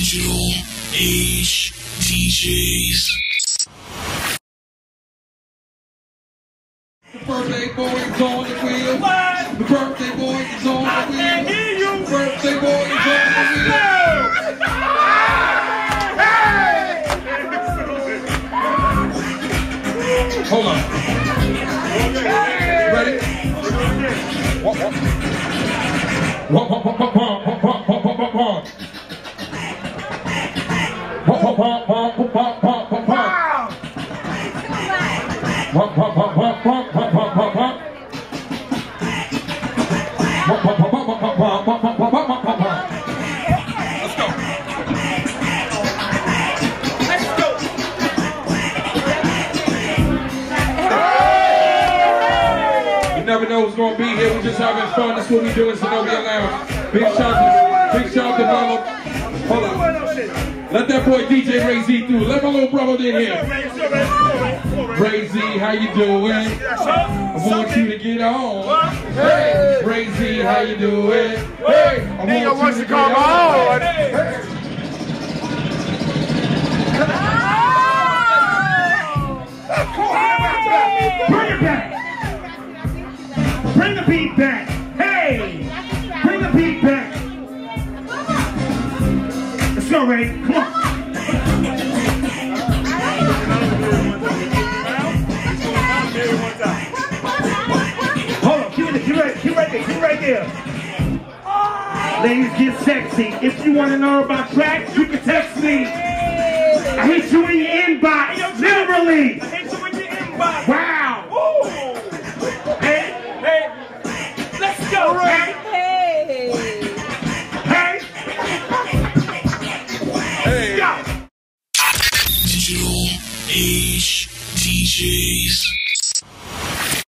Digital Age DJs. The birthday boy is on the wheel. What? The birthday boy is on the wheel. I can't hear you. The birthday boy is on the wheel. Hey! Hold on. Ready? What? You never know who's gonna be here. We're just having fun. That's what we do in Zenobia Lounge. Big shout to Mama. Hold on. Let that boy DJ Ray Z through. Let my little brother in here. Ray Z, how you doing? I want you to get on. Hey, Ray Z, how you doing? Hey, I want you to come on. Bring it back. Bring the beat back. Hey, bring the beat back. Let's go, Ray. Come on. Hold on. Keep right there. Ladies, get sexy. If you want to know about tracks, you can text me. I hit you in your inbox. Literally. I hit you in your inbox. Wow. Ooh. Hey. Let's go, Ray. Hey. Digital Age DJs.